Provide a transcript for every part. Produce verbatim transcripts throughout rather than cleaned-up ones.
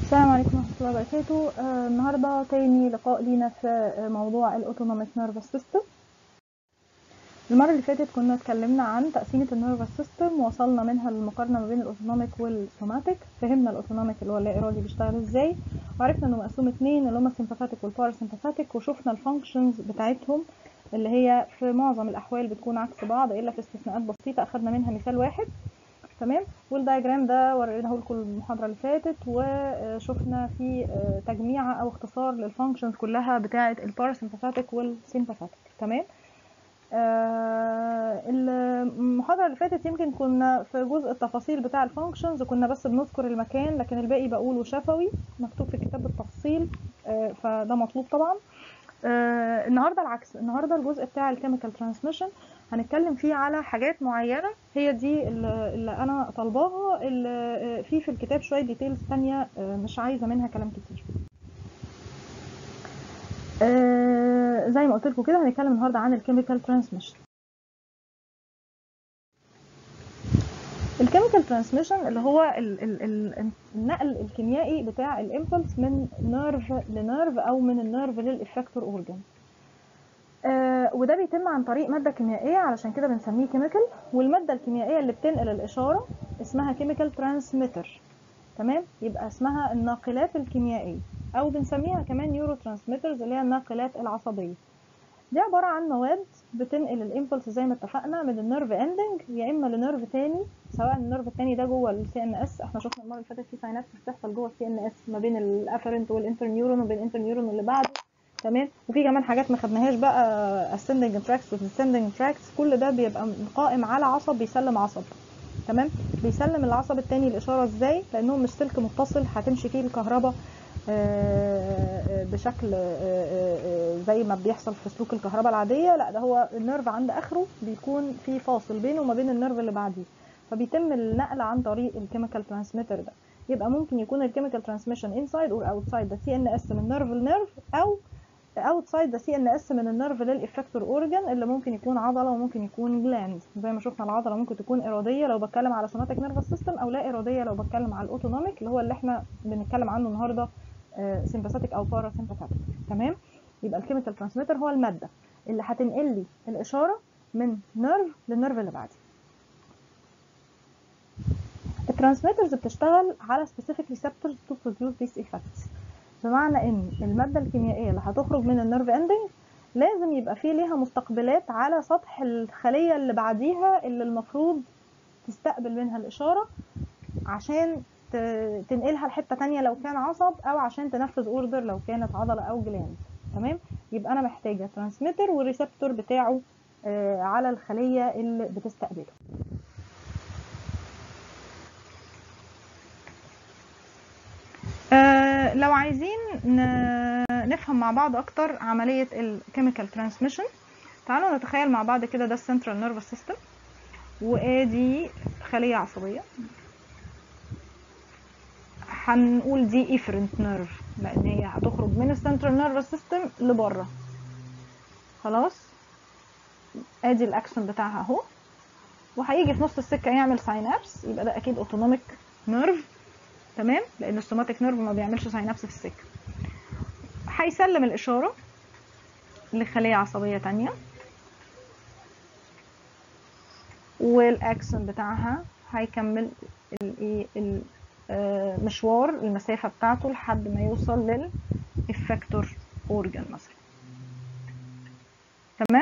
السلام عليكم ورحمة الله وبركاته. آه النهاردة تاني لقاء لينا في موضوع الاوتونوميك نيرفس سيستم. المرة اللي فاتت كنا اتكلمنا عن تقسيمة النيرفس سيستم، وصلنا منها للمقارنة ما بين الاوتونوميك والسوماتيك. فهمنا الاوتونوميك اللي هو اللا ارادي بيشتغل ازاي، وعرفنا انه مقسوم اتنين اللي هما السيمباثيك والباراسيمباثيك، وشفنا الفانكشنز بتاعتهم اللي هي في معظم الاحوال بتكون عكس بعض الا في استثناءات بسيطة اخدنا منها مثال واحد. تمام. والدايجرام ده وريناه لكم المحاضره اللي فاتت، وشفنا في تجميعه او اختصار للفانكشنز كلها بتاعه الباراسيمباثيك والسيمباثيك. تمام. آه المحاضره اللي فاتت يمكن كنا في جزء التفاصيل بتاع الفانكشنز، كنا بس بنذكر المكان، لكن الباقي بقوله شفوي مكتوب في الكتاب بالتفصيل. آه فده مطلوب طبعا. آه النهارده العكس، النهارده الجزء بتاع الكيميكال ترانسميشن هنتكلم فيه على حاجات معينه، هي دي اللي, اللي انا طالباها، اللي في في الكتاب شويه ديتيلز تانية آه مش عايزه منها كلام كتير. آه زي ما قلت لكم كده هنتكلم النهارده عن الكيميكال ترانسميشن. الكيميكال ترانسميشن اللي هو ال ال ال النقل الكيميائي بتاع الامبلس من نيرف لنيرف او من النيرف للافكتور اورجان. آه وده بيتم عن طريق مادة كيميائية، علشان كده بنسميه كيميكال. والمادة الكيميائية اللي بتنقل الإشارة اسمها كيميكال ترانسميتر. تمام. يبقى اسمها الناقلات الكيميائية، أو بنسميها كمان نيورو ترانسميترز اللي هي الناقلات العصبية. دي عبارة عن مواد بتنقل الامبلس زي ما اتفقنا من النيرف اندنج يا اما لنيرف تاني، سواء النيرف التاني ده جوه السي ان اس. احنا شفنا المره اللي فاتت في ساينابس بتحصل جوه السي ان اس ما بين الافرنت والانترنيورون وبين الانترنيورون اللي بعده. تمام. وفي كمان حاجات ما خدناهاش بقى، ascending tracts و descending tracts، كل ده بيبقى قائم على عصب بيسلم عصب. تمام. بيسلم العصب التاني الاشاره ازاي؟ لانه مش سلك متصل هتمشي فيه الكهرباء بشكل زي ما بيحصل في سلوك الكهرباء العاديه، لا ده هو النيرف عند اخره بيكون في فاصل بينه وما بين النيرف اللي بعديه، فبيتم النقل عن طريق الكيميكال ترانسميتر ده. يبقى ممكن يكون الكيميكال ترانسميشن انسايد اور اوتسايد ذا سي ان اس من نيرف لنيرف، او اوتسايد ذا سي ان اس من النيرف للافكتور اورجان، اللي ممكن يكون عضله وممكن يكون جلاند. زي ما شفنا العضله ممكن تكون اراديه لو بتكلم على سوماتيك نيرفس سيستم، او لا اراديه لو بتكلم على الاوتونوميك اللي هو اللي احنا بنتكلم عنه النهارده، سيمباثيك او بارا سيمباثيك. تمام. يبقى الكيميكال ترانسميتر هو الماده اللي هتنقل لي الاشاره من نيرف للنيرف اللي بعده. الترانسميترز بتشتغل على specific receptors to produce these effects، بمعنى ان الماده الكيميائيه اللي هتخرج من النيرف اندنج لازم يبقى فيه ليها مستقبلات على سطح الخليه اللي بعديها اللي المفروض تستقبل منها الاشاره عشان تنقلها لحته تانية لو كان عصب، او عشان تنفذ اوردر لو كانت عضله او جلاند. تمام. يبقى انا محتاجه ترانسميتر والريسبتور بتاعه على الخليه اللي بتستقبله. آه لو عايزين نفهم مع بعض اكتر عمليه الكيميكال ترانسميشن، تعالوا نتخيل مع بعض كده ده السنترال نيرفس سيستم، وادي خليه عصبيه، هنقول دي افرنت نيرف لان هي هتخرج من السنترال نيرفس سيستم لبره. خلاص. ادي الاكسون بتاعها اهو، وهيجي في نص السكه يعمل ساينابس، يبقى ده اكيد اوتونوميك نيرف. تمام. لان السوماتيك نيرف ما بيعملش ساينابس في السكه. هيسلم الاشاره لخليه عصبيه تانية، والاكسون بتاعها هيكمل الايه المشوار المسافه بتاعته لحد ما يوصل للافكتور اورجان مثلا. تمام.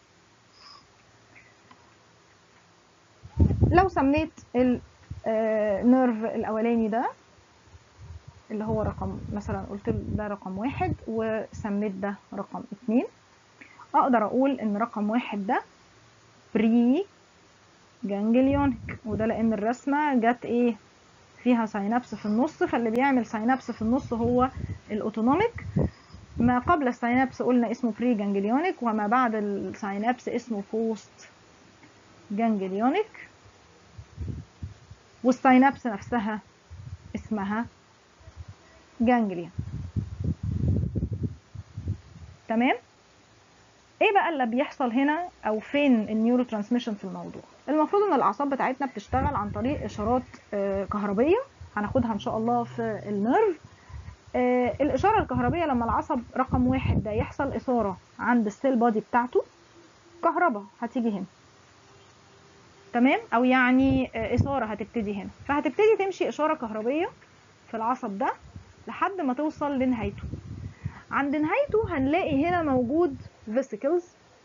لو سميت النيرف الاولاني ده اللي هو رقم مثلا، قلت ده رقم واحد وسميت ده رقم اتنين، اقدر اقول ان رقم واحد ده بري جانجليونيك، وده لان الرسمه جت ايه فيها ساينابس في النص، فاللي بيعمل ساينابس في النص هو الاوتونوميك. ما قبل الساينابس قلنا اسمه بري جانجليونيك، وما بعد الساينابس اسمه بوست جانجليونيك، والساينابس نفسها اسمها جانجليا. تمام. ايه بقى اللي بيحصل هنا، او فين النيورو ترانسميشن في الموضوع؟ المفروض ان الاعصاب بتاعتنا بتشتغل عن طريق اشارات كهربيه هناخدها ان شاء الله في النيرف، آه الاشاره الكهربيه لما العصب رقم واحد ده يحصل اثاره عند السيل بودي بتاعته، كهرباء هتيجي هنا، تمام، او يعني آه اثاره هتبتدي هنا، فهتبتدي تمشي اشاره كهربيه في العصب ده لحد ما توصل لنهايته. عند نهايته هنلاقي هنا موجود فيسيكلز،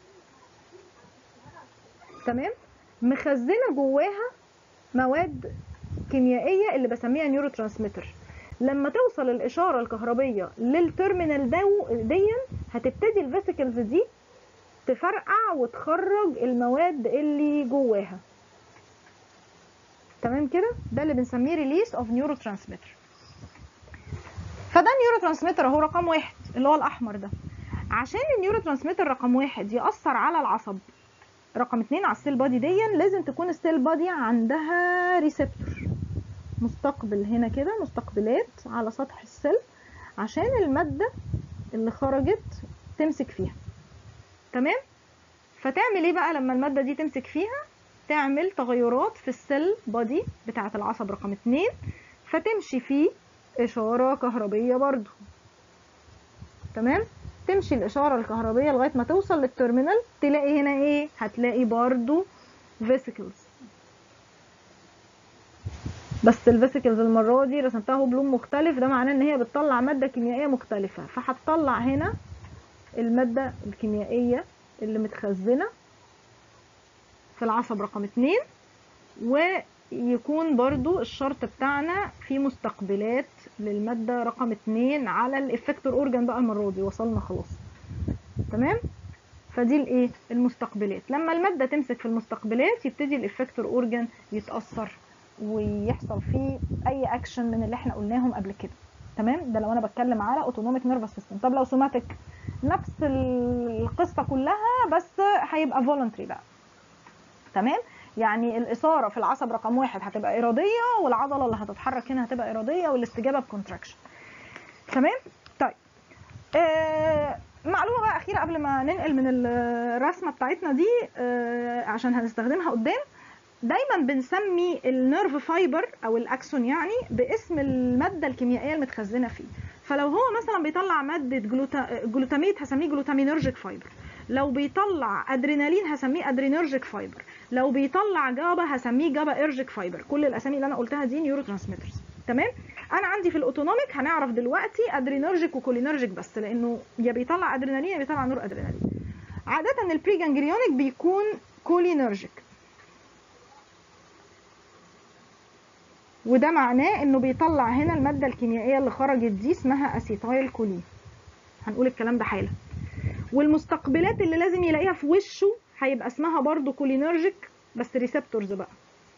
تمام، مخزنه جواها مواد كيميائيه اللي بسميها نيورو ترانسميتر. لما توصل الاشاره الكهربيه للتيرمينال دي هتبتدي الفيسيكلز دي تفرقع وتخرج المواد اللي جواها، تمام كده. ده اللي بنسميه ريليس اوف نيورو ترانسميتر. فده النيورو ترانسميتر اهو رقم واحد اللي هو الاحمر ده. عشان النيورو ترانسميتر رقم واحد يأثر على العصب رقم اتنين على السيل بادي دي، لازم تكون السيل بادي عندها ريسبتور، مستقبل هنا كده، مستقبلات على سطح السيل عشان المادة اللي خرجت تمسك فيها، تمام. فتعمل ايه بقى لما المادة دي تمسك فيها؟ تعمل تغيرات في السيل بادي بتاعة العصب رقم اتنين، فتمشي فيه اشارة كهربية برضو، تمام. تمشي الاشارة الكهربية لغاية ما توصل للتيرمينال، تلاقي هنا ايه؟ هتلاقي برضو فيسيكلز، بس الفيسيكلز المرة دي رسمتها بلون مختلف، ده معناه ان هي بتطلع مادة كيميائية مختلفة، فهتطلع هنا المادة الكيميائية اللي متخزنة في العصب رقم اتنين، ويكون برضو الشرط بتاعنا في مستقبلات للمادة رقم اتنين على الافكتور اورجان بقى المرة دي، وصلنا خلاص، تمام. فدي الايه؟ المستقبلات. لما المادة تمسك في المستقبلات يبتدي الافكتور اورجان يتأثر ويحصل فيه اي اكشن من اللي احنا قلناهم قبل كده، تمام. ده لو انا بتكلم على اوتونوميك نيرفس سيستم. طب لو سوماتيك، نفس القصة كلها بس هيبقى فولنتري بقى، تمام. يعني الإثارة في العصب رقم واحد هتبقى إرادية، والعضلة اللي هتتحرك هنا هتبقى إرادية، والاستجابة بكونتراكشن، تمام. طيب آه معلومة بقى أخيرة قبل ما ننقل من الرسمة بتاعتنا دي آه عشان هنستخدمها قدام. دايما بنسمي النيرف فايبر أو الأكسون يعني باسم المادة الكيميائية المتخزنة فيه. فلو هو مثلا بيطلع مادة جلوتا... جلوتاميت هسميه جلوتامينرجيك فايبر، لو بيطلع ادرينالين هسميه ادرينرجيك فايبر، لو بيطلع جابا هسميه جابا ارجيك فايبر. كل الاسامي اللي انا قلتها دي نيورو ترانسميترز، تمام. انا عندي في الاوتونوميك هنعرف دلوقتي ادرينرجيك وكولينرجيك بس، لانه يا بيطلع ادرينالين يا بيطلع نور ادرينالين. عاده البري جانجليونيك بيكون كولينرجيك، وده معناه انه بيطلع هنا الماده الكيميائيه اللي خرجت دي اسمها اسيتايل كولين، هنقول الكلام ده حالا. والمستقبلات اللي لازم يلاقيها في وشه هيبقى اسمها برضو كولينرجيك بس ريسبتورز بقى.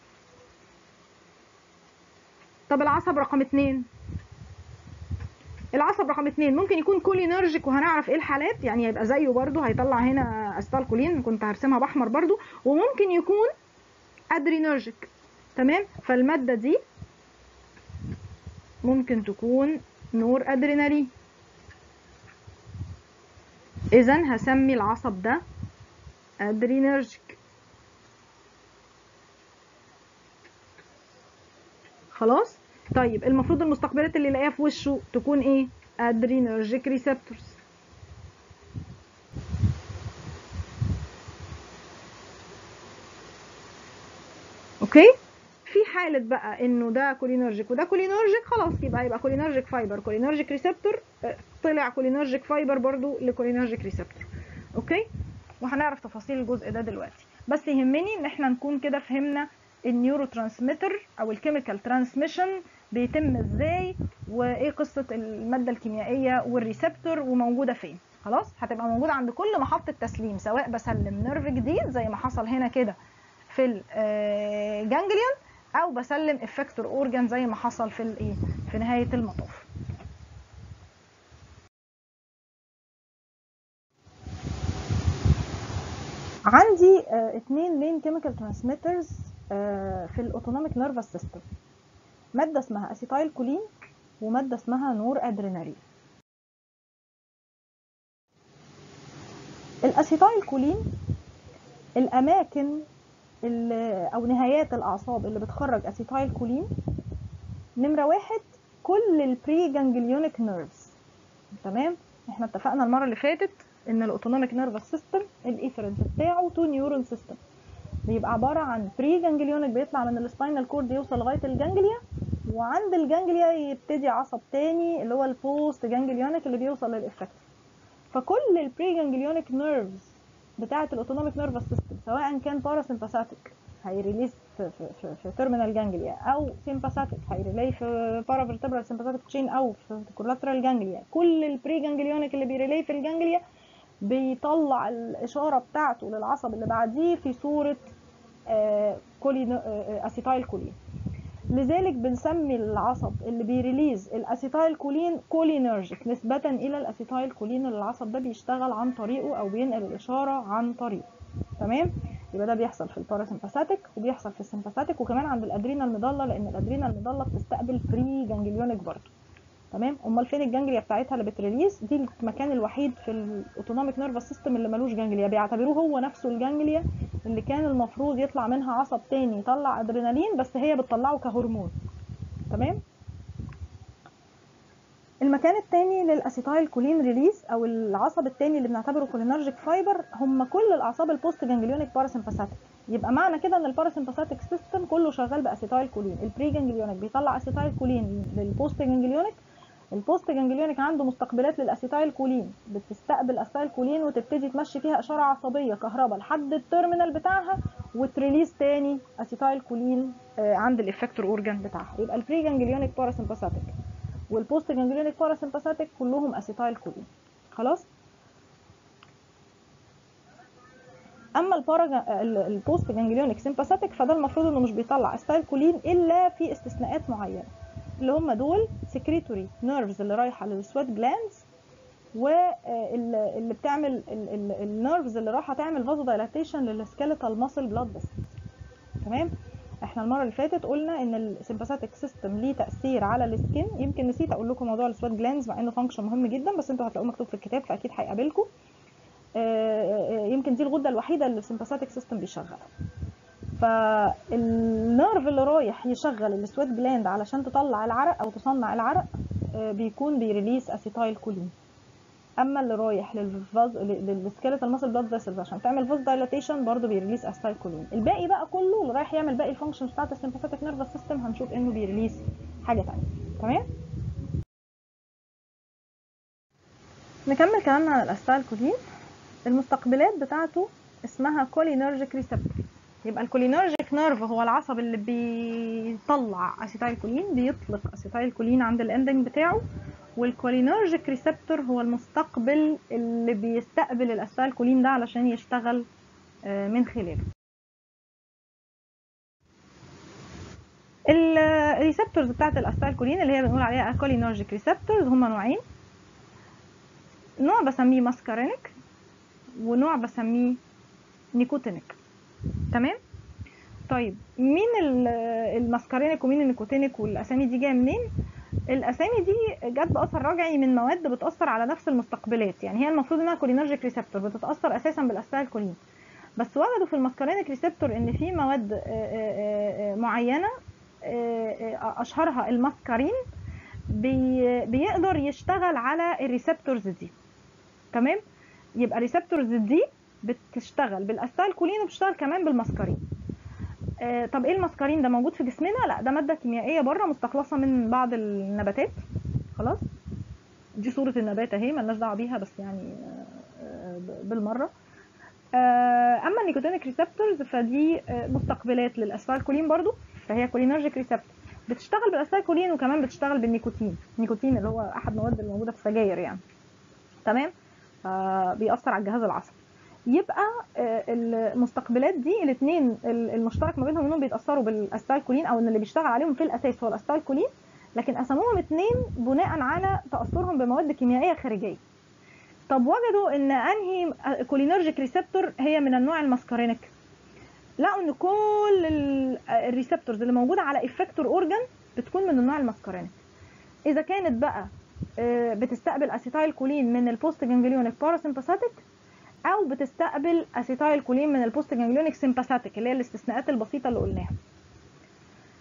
طب العصب رقم اتنين، العصب رقم اتنين ممكن يكون كولينرجيك وهنعرف ايه الحالات، يعني يبقى زيه برضو هيطلع هنا اسيتايل كولين، كنت هرسمها باحمر برضو. وممكن يكون ادرينرجيك، تمام. فالماده دي ممكن تكون نور ادرينالين، اذا هسمي العصب ده ادرينرجيك، خلاص. طيب المفروض المستقبلات اللي يلاقيها في وشه تكون ايه؟ ادرينرجيك ريسبتورز، اوكي. في حاله بقى انه ده كولينرجيك وده كولينرجيك، خلاص يبقى يبقى كولينرجيك فايبر كولينرجيك ريسبتور، طلع كولينرجيك فايبر برضو لكولينرجيك ريسبتور، اوكي. وهنعرف تفاصيل الجزء ده دلوقتي، بس يهمني ان احنا نكون كده فهمنا النيورو ترانسميتر او الكيميكال ترانسميشن بيتم ازاي، وايه قصه الماده الكيميائيه والريسبتور وموجوده فين. خلاص هتبقى موجوده عند كل محطه تسليم، سواء بسلم نيرف جديد زي ما حصل هنا كده في الجانجليون، او بسلم افكتور اورجان زي ما حصل في الايه في نهايه المطاف. عندي اه اتنين مين كيميكال ترانسميترز اه في الاوتونوميك نيرفس سيستم، ماده اسمها اسيتايل كولين وماده اسمها نور ادرينالين. الاسيتايل كولين الاماكن اللي او نهايات الاعصاب اللي بتخرج اسيتايل كولين، نمره واحد كل البري جانجليونيك نيرفز. تمام، احنا اتفقنا المره اللي فاتت ان الاوتونوميك نيرفس سيستم الايفرنت بتاعه تو نيورون سيستم، بيبقى عباره عن بري جانجليونيك بيطلع من السباينال كورد يوصل لغايه الجانجليا، وعند الجانجليا يبتدي عصب تاني اللي هو البوست جانجليونيك اللي بيوصل للافكتور. فكل البري جانجليونيك نيرفز بتاعه الاوتونوميك نيرفس سيستم سواء كان باراسمباثيك هيريليز في في في, في تيرمينال جانجليا، او سيمباثيك هيريلي في بارافيرتبرال سيمباثيك تشين، او في كولاترال جانجليا. كل البري جانجليونيك اللي بيريلي في الجانجليا بيطلع الاشاره بتاعته للعصب اللي بعديه في صوره آه كولين آه اسيتايل كولين. لذلك بنسمي العصب اللي بيريليز الاسيتايل كولين كولينرجيك نسبة الى الاسيتايل كولين اللي العصب ده بيشتغل عن طريقه او بينقل الاشارة عن طريقه. تمام، يبقى ده بيحصل في الباراسمباثيك وبيحصل في السمباثيك وكمان عند الادرينال ميدالا، لان الادرينال ميدالا بتستقبل بري جانجليونيك برضه. تمام، امال فين الجانجليا بتاعتها اللي بتريليز؟ دي المكان الوحيد في الاوتونوميك نيرفس سيستم اللي ملوش جانجليا، بيعتبروه هو نفسه الجانجليا اللي كان المفروض يطلع منها عصب تاني يطلع ادرينالين، بس هي بتطلعه كهرمون. تمام، المكان التاني للاسيتايل كولين ريليز او العصب التاني اللي بنعتبره كولينرجيك فايبر هم كل الاعصاب البوست جانجليونيك باراسمباثيك. يبقى معنى كده ان الباراسمباثيك سيستم كله شغال باسيتايل كولين. البري جانجليونيك بيطلع اسيتايل كولين للبوست جانجليونيك، البوست جانجليونيك عنده مستقبلات للاسيتايل كولين بتستقبل اسيتايل كولين وتبتدي تمشي فيها اشاره عصبيه كهرباء لحد التيرمينال بتاعها وتريليز تاني اسيتايل كولين عند الافكتور اورجان بتاعها. يبقى البري جانجليونيك باراسمباثيك والبوست جانجليونيك باراسمباثيك كلهم اسيتايل كولين. خلاص، اما البارا البوست جانجليونيك سمباثيك فده المفروض انه مش بيطلع اسيتايل كولين الا في استثناءات معينه، اللي هم دول سكريتوري نيرفز اللي رايحه للسويت جلاندز، واللي بتعمل النيرفز اللي رايحه تعمل فازو دايلاتيشن للسكيليتال ماسل بلاد فيسلز. تمام، احنا المره اللي فاتت قلنا ان السمباثيك سيستم ليه تاثير على السكين. يمكن نسيت اقول لكم موضوع السويت جلاندز مع انه فانكشن مهم جدا، بس انتوا هتلاقوه مكتوب في الكتاب فاكيد هيقابلكم. يمكن دي الغده الوحيده اللي السمباثيك سيستم بيشغلها. فالنيرف اللي رايح يشغل السويت جلاند علشان تطلع العرق او تصنع العرق بيكون بيريليس اسيتايل كولين. اما اللي رايح للفاز للسكيليتال ماسل بلاد فيسلز عشان تعمل فاز دايلاتيشن برضه بيريليس اسيتايل كولين. الباقي بقى كله اللي رايح يعمل باقي الفانكشنز بتاعت السمباثيك نيرفس سيستم هنشوف انه بيريليس حاجه ثانيه. تمام، نكمل كلامنا عن الاسيتايل كولين. المستقبلات بتاعته اسمها كولينرجيك ريسبتور. يبقى الكولينرجيك نيرف هو العصب اللي بيطلع اسيتايل كولين، بيطلق اسيتايل كولين عند الاندنج بتاعه، والكولينرجيك ريسبتور هو المستقبل اللي بيستقبل الاسيتايل كولين ده علشان يشتغل من خلاله. الريسبتورز بتاعت الاسيتايل كولين اللي هي بنقول عليها كولينرجيك ريسبتورز هم نوعين، نوع بسميه ماسكارينيك ونوع بسميه نيكوتينيك. تمام، طيب مين الماسكارينيك ومين النيكوتينيك والاسامي دي جايه منين؟ الاسامي دي جت باثر رجعي من مواد بتاثر على نفس المستقبلات، يعني هي المفروض انها كولينرجيك ريسبتور بتتاثر اساسا بالاسيتايل كولين، بس وجدوا في الماسكارينيك ريسبتور ان في مواد معينه اشهرها الماسكارين بيقدر يشتغل على الريسبتورز دي. تمام، يبقى الريسبتورز دي بتشتغل بالاسيتايل كولين وبتشتغل كمان بالماسكارين. آه طب ايه الماسكارين ده؟ موجود في جسمنا؟ لا، ده ماده كيميائيه بره مستخلصه من بعض النباتات. خلاص، دي صوره النبات اهي، مالناش دعوه بيها بس يعني آه بالمره. آه اما النيكوتينيك ريسبتورز فدي آه مستقبلات للاسيتايل كولين برضو، فهي كولينرجيك ريسبتور بتشتغل بالاسيتايل كولين وكمان بتشتغل بالنيكوتين. النيكوتين اللي هو احد المواد الموجوده في السجاير يعني. تمام، آه بيأثر على الجهاز العصبي. يبقى المستقبلات دي الاثنين المشترك ما بينهم انهم بيتاثروا بالاسيتايل كولين، او ان اللي بيشتغل عليهم في الاساس هو الاسيتايل كولين، لكن قسموهم اثنين بناء على تاثرهم بمواد كيميائيه خارجيه. طب وجدوا ان انهي كولينرجيك ريسبتور هي من النوع الماسكارينيك؟ لقوا ان كل الريسبتورز اللي موجوده على افكتور اورجان بتكون من النوع الماسكارينيك. اذا كانت بقى بتستقبل اسيتايل كولين من البوست جانجليونيك باراسمباثيك، او بتستقبل اسيتايل كولين من البوست جانجليونيك سمباثيك اللي هي الاستثناءات البسيطه اللي قلناها.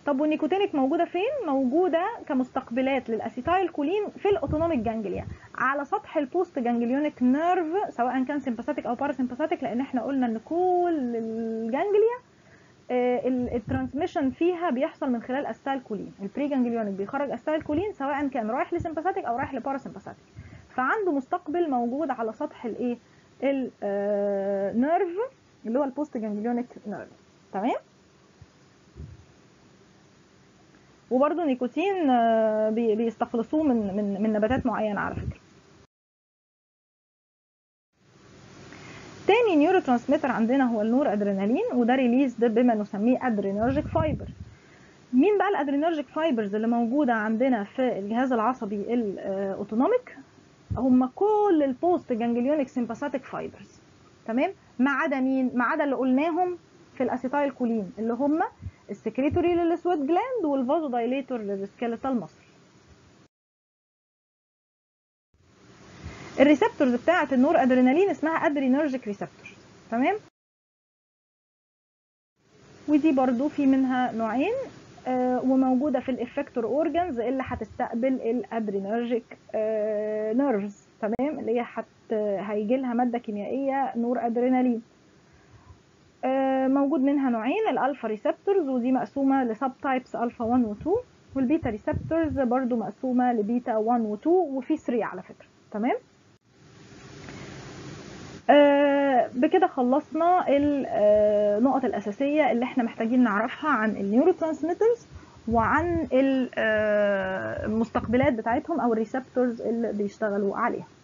طب والنيكوتينيك موجوده فين؟ موجوده كمستقبلات للاسيتايل كولين في الاوتونوميك جانجليا على سطح البوست جانجليونيك نيرف، سواء كان سيمباثيك او باراسيمباثيك، لان احنا قلنا ان كل الجانجليا الترانسميشن فيها بيحصل من خلال اسيتايل كولين. البري جانجليونيك بيخرج اسيتايل كولين سواء كان رايح لسيمباثيك او رايح لباراسيمباثيك، فعنده مستقبل موجود على سطح الايه النيرف اللي هو البوست جانجليونيك نيرف. تمام. وبرده نيكوتين بيستخلصوه من من من نباتات معينه على فكره. تاني نيورو ترانسميتر عندنا هو النور ادرينالين، وده ريليز بما نسميه ادرينرجيك فايبر. مين بقى الادرينرجيك فايبرز اللي موجوده عندنا في الجهاز العصبي الاوتونوميك؟ هم كل البوست جانجليونيك سيمباثيك فايبرز. تمام، ما عدا مين؟ ما عدا اللي قلناهم في الاسيتايل كولين، اللي هم السكريتوري للسويت جلاند والفازو دايليتور للسكيليتال ماسل. الريسبتورز بتاعه النور ادرينالين اسمها ادرينرجيك ريسبتورز. تمام. ودي برضو في منها نوعين آه وموجوده في الافكتور اورجانز اللي هتستقبل الادرينرجيك آه نيرفز. تمام، اللي هي حت هيجي لها ماده كيميائيه نور ادرينالين. آه موجود منها نوعين، الالفا ريسبتورز ودي مقسومه لسب تايبس الفا واحد و اتنين، والبيتا ريسبتورز برضو مقسومه لبيتا واحد و اتنين، وفي تلاتة على فكره. تمام. آه بكده خلصنا النقط الأساسية اللي احنا محتاجين نعرفها عن النيورو ترانسميترز وعن المستقبلات بتاعتهم أو الريسبتورز اللي بيشتغلوا عليها.